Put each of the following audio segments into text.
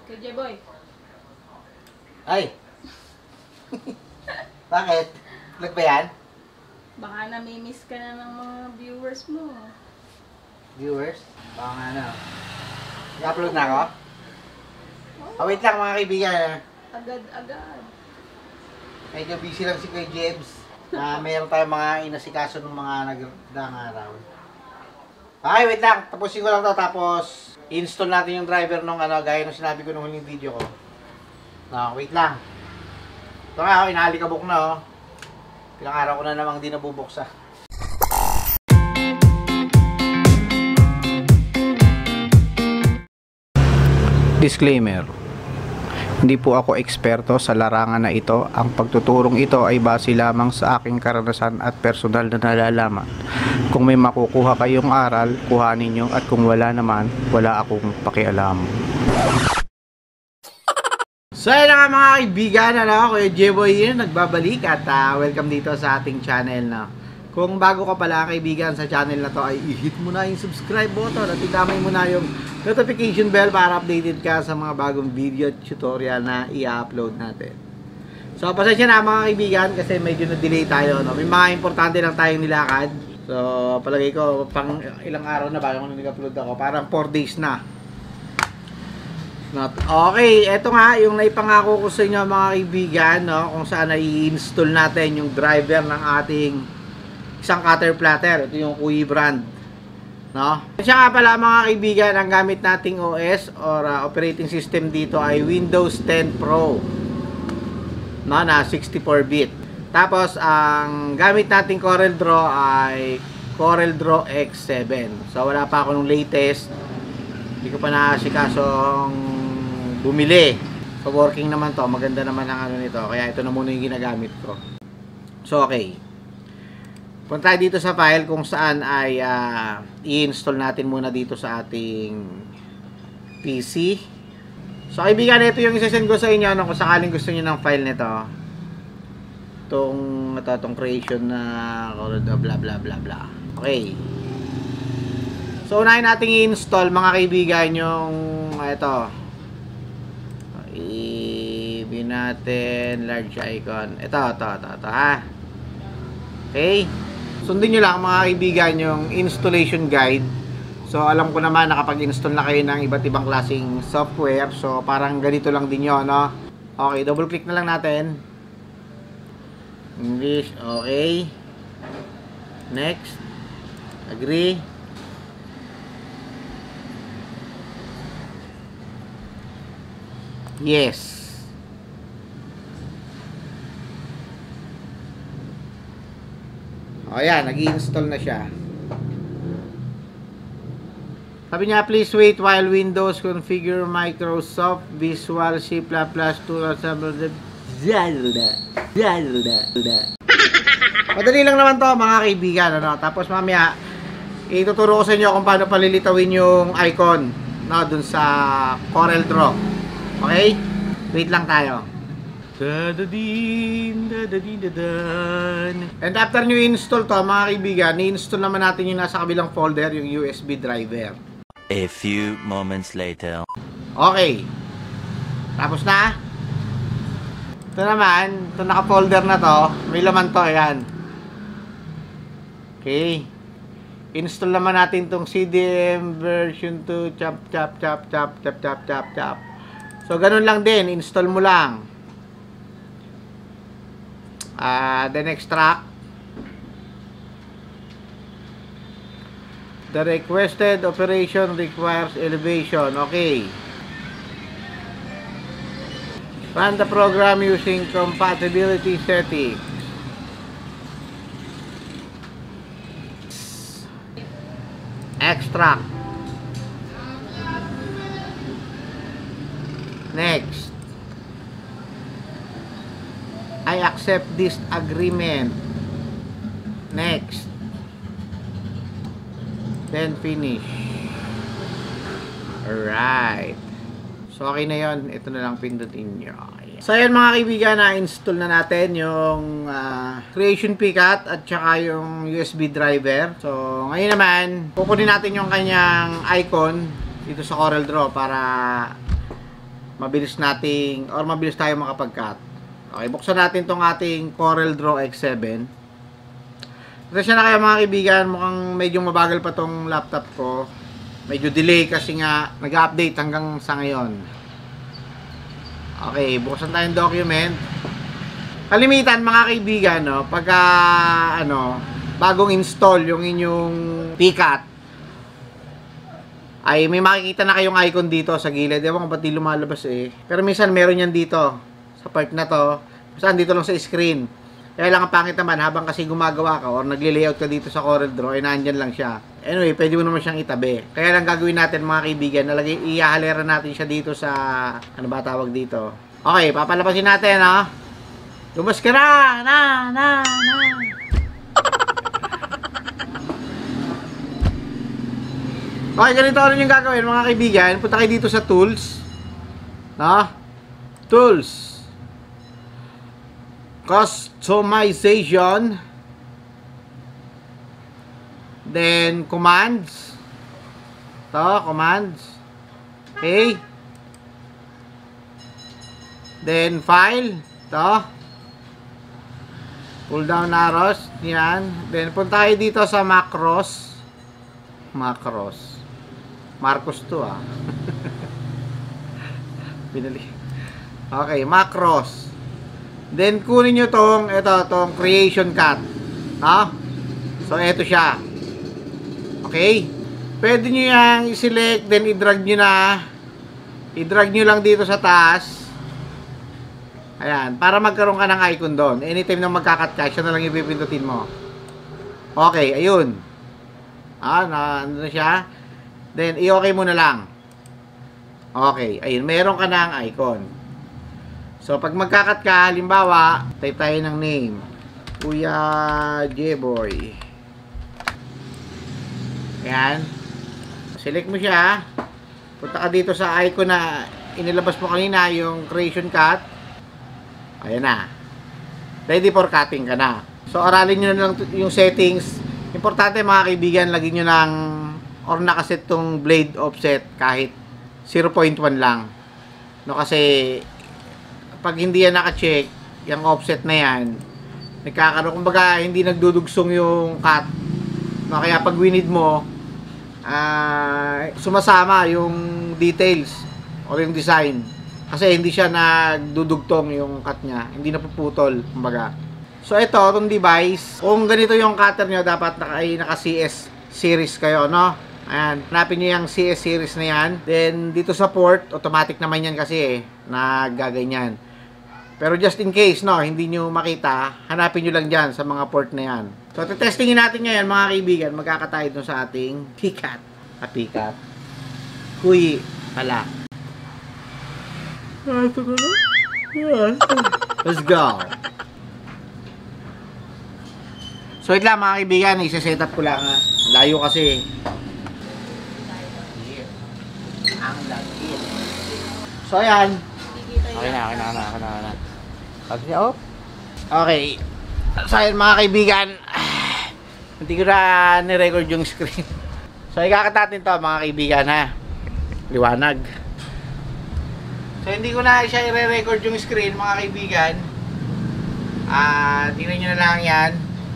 Kay J-Boy. Ay! Bakit? Vlog ba yan? Baka nami-miss ka na ng mga viewers mo. Viewers? Baka nga na. I-upload na ako? Oh, wait lang mga kaibigan. Agad-agad. Medyo busy lang si Kuya Jebs. Mayroon tayong mga inasikaso ng mga nagdaang araw. Okay, wait lang. Tapusin ko lang to. Tapos, install natin yung driver nung gaya ng sinabi ko nung huling video ko. No, wait lang. Ito nga, inaalikabok na Pilang araw ko na namang di nabubuksa. Disclaimer. Hindi po ako eksperto sa larangan na ito. Ang pagtuturong ito ay base lamang sa aking karanasan at personal na nalalaman. Kung may makukuha kayong aral, kuhanin nyo, at kung wala naman, wala akong pakialam. So yun nga mga kaibigan, Kuya J-Boy yun, nagbabalik at welcome dito sa ating channel na. Kung bago ka pala kaibigan sa channel na to ay i-hit mo na yung subscribe button at itamay mo na yung notification bell para updated ka sa mga bagong video at tutorial na i-upload natin. So pasensya na mga kaibigan kasi medyo na-delay tayo. May mga importante lang tayong nilakad. So palagay ko pang ilang araw na bago nag-upload ako. Parang 4 days na. Okay, eto nga yung naipangako ko sa inyo mga kaibigan, kung saan i-install natin yung driver ng ating isang cutter platter. Ito yung Kui brand, Siya nga pala mga kaibigan, ang gamit nating OS or operating system dito ay Windows 10 Pro, na 64-bit. Tapos ang gamit nating CorelDRAW ay CorelDRAW X7. So wala pa ako nung latest. Hindi ko pa naasikasong bumili. So working naman to, maganda naman ang ano nito. Kaya ito na muna yung ginagamit ko. So okay. Punta tayo dito sa file kung saan ay i-install natin muna dito sa ating PC. So kaibigan, ito yung isa-send ko sa inyo kung sakaling gusto niyo ng file nito. Itong creation na bla bla bla bla. Okay. So unahin natin i-install mga kaibigan yung ito. I-view natin large icon. Ito ha. Okay. Sundin nyo lang mga kaibigan yung installation guide. So alam ko naman nakapag-install na kayo ng iba't ibang klaseng software. So parang ganito lang din yun, Okay, double click na lang natin. English, okay. Next. Agree. Yes. O yan, nag-i-install na siya. Sabi niya, please wait while Windows configure Microsoft Visual C++ 2. Madali lang naman to mga kaibigan, Tapos mamaya ituturo ko sa inyo kung paano palilitawin yung icon dun sa CorelDRAW. Okay? Wait lang tayo. And after nyo install to mga kaibigan, i-install naman natin yung nasa kabilang folder, yung USB driver. A few moments later. Okay. Tapos na. Ito naman, ito naka-folder na to. May laman to, ayan. Okay. Install naman natin tong CDM version 2 chop. So ganun lang din, install mo lang. Then extract. The requested operation requires elevation. Okay. Run the program using compatibility settings. Extract. Next. I accept this agreement. Next. Then finish. Alright. So okay na yun. Ito na lang pindutin nyo. So ayan mga kaibigan, na-install na natin yung Creation PCAT at saka yung USB driver. So ngayon naman, kukunin natin yung kanyang icon dito sa CorelDRAW para mabilis tayo makapag-cut. Okay, buksan natin tong ating Corel Draw X7. Kasi na kayo mga kaibigan, mukhang medyo mabagal pa tong laptop ko. Medyo delay kasi nga nag-update hanggang sa ngayon. Okay, buksan tayong document. Kalimitan mga kaibigan, no, pagka bagong install yung inyong PCAT, ay may makikita na kayong icon dito sa gilid. Ewan ko ba't di lumalabas eh. Pero minsan meron yan dito sa part na to. Saan dito lang sa screen. Kaya lang ang pangit naman habang kasi gumagawa ka or nagle-layout ka dito sa Corel Draw, ay nandyan lang siya. Anyway, pwede mo naman siyang itabi. Kaya lang gagawin natin mga kaibigan, ihahalera natin siya dito sa, ano ba tawag dito? Okay, papalabasin natin, ha? Lumabas ka na! Okay, ganito rin yung gagawin mga kaibigan. Punta kayo dito sa tools. No? Tools. Customization. Then, commands. Commands. Okay. Then, file. Pull down arrows. Yan. Then, punta kayo dito sa macros. Marcos to Pinali. Okay, macros. Then, kunin nyo tong creation cut. So, eto siya. Okay? Pwede nyo yang i-select, then i-drag nyo na. I-drag nyo lang dito sa taas. Ayan, para magkaroon ka ng icon doon. Anytime na magkakat ka, siya na lang ipipindutin mo. Okay, ayun. Ano na siya? Then, i-okay mo na lang. Okay, ayun, meron ka ng icon. So, pag magkakat ka, halimbawa, type tayo ng name. Kuya J-Boy. Ayan. Select mo siya. Punta ka dito sa icon na inilabas mo kanina, yung creation cut. Ayan na. Ready for cutting ka na. So, aralin nyo na lang yung settings. Importante mga kaibigan, lagyan nyo ng or nakaset tong blade offset kahit 0.1 lang. No, kasi pag hindi yan naka-check, yung offset na yan, nagkakaroon, kumbaga, hindi nagdudugsong yung cut. No, kaya pag winid mo, sumasama yung details o yung design. Kasi hindi siya nagdudugtong yung cut niya, hindi napuputol, kumbaga. So, ito, itong device, kung ganito yung cutter nyo, dapat naka-CS series kayo, no? Ayan, hanapin nyo yung CS series na yan. Then, dito sa port, automatic naman yan kasi nagaganyan. Pero just in case, no, hindi nyo makita, hanapin nyo lang dyan sa mga port na yan. So, testingin natin ngayon, mga kaibigan, magkakatayo dun sa ating PCAT. PCAT. Kuyi, pala. Let's go. So, wait lang, mga kaibigan, isa-set up ko lang, ha. Layo kasi. Ang lagit. So, ayan. Okay na. Okay. So, ayan mga kaibigan. Hindi ko na nirecord yung screen. So, ikakat natin to mga kaibigan, ha. Liwanag. So, hindi ko na siya i-record yung screen mga kaibigan. Tingnan nyo na lang yan.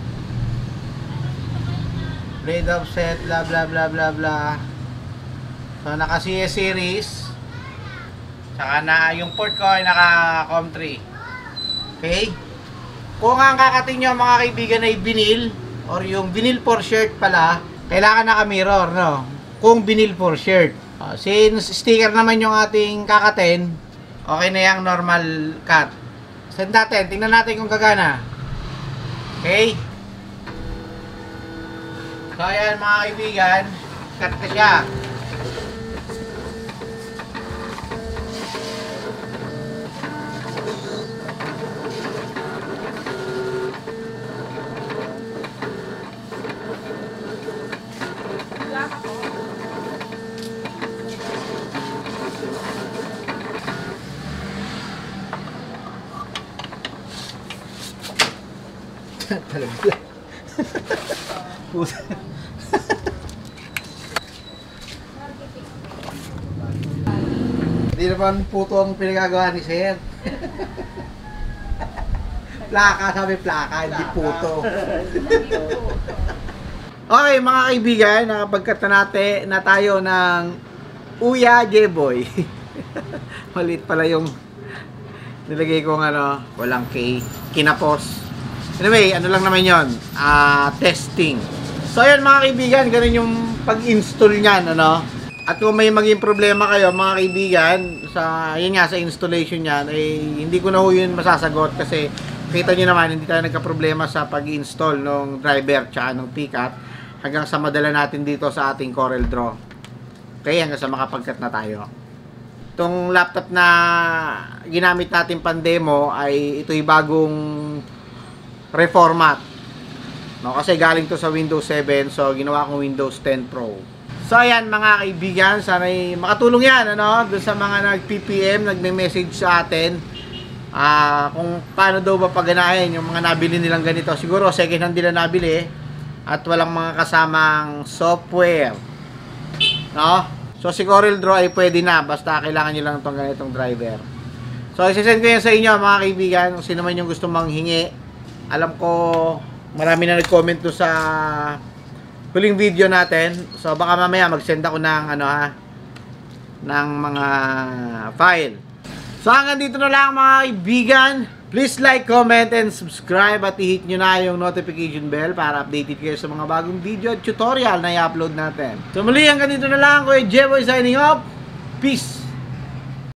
Blade offset, blah blah blah blah blah. So, naka CS series. Saka na yung port ko ay naka COM3. Okay? Kung ang kakating nyo mga kaibigan ay vinyl or yung vinyl for shirt pala, kailangan naka-mirror, no? Kung vinyl for shirt. Since sticker naman yung ating kakatin, okay na yung normal cut. Send natin, tingnan natin kung gagana. Okay? So ayan mga kaibigan, cut na siya. Talaga. Pusa. Hindi naman puto ang pinagagawa ni Sir. Plaka, sabi plaka, hindi puto. Okay, mga kaibigan, nakapagkat na tayo ng Uya J-Boy. Maliit pala yung nilagay kong walang K, kinapos. Anyway, ano lang naman yun, testing. So ayan mga kaibigan, ganun yung pag-install niyan, At kung may maging problema kayo mga kaibigan, yun nga, sa installation niyan, hindi ko na ho yun masasagot kasi kita nyo naman, hindi tayo nagka-problema sa pag-install ng driver tsaka ng pick-up hanggang sa madala natin dito sa ating Corel Draw. Okay, hanggang sa makapagkat na tayo. Itong laptop na ginamit natin pan-demo ay ito'y bagong reformat. Kasi galing to sa Windows 7, so ginawa kong Windows 10 Pro. So ayan mga kaibigan, sana'y makatulong yan doon sa mga nag-PPM, nagme-message sa atin. Kung paano daw ba paganahin yung mga nabili nilang ganito. Siguro second hand nila nabili at walang mga kasamang software, so si Corel Draw ay pwede na basta kailangan nyo lang itong ganitong driver. So isasend ko yan sa inyo mga kaibigan, kung sino man yung gusto manghingi. Alam ko marami na nag-comment doon sa huling video natin, so baka mamaya mag-send ako ng ng mga file. So hanggang dito na lang mga kaibigan. Please like, comment, and subscribe at i-hit nyo na yung notification bell para updated kayo sa mga bagong video at tutorial na i-upload natin. So muli hanggang dito na lang. Kuya J-Boy signing off. Peace!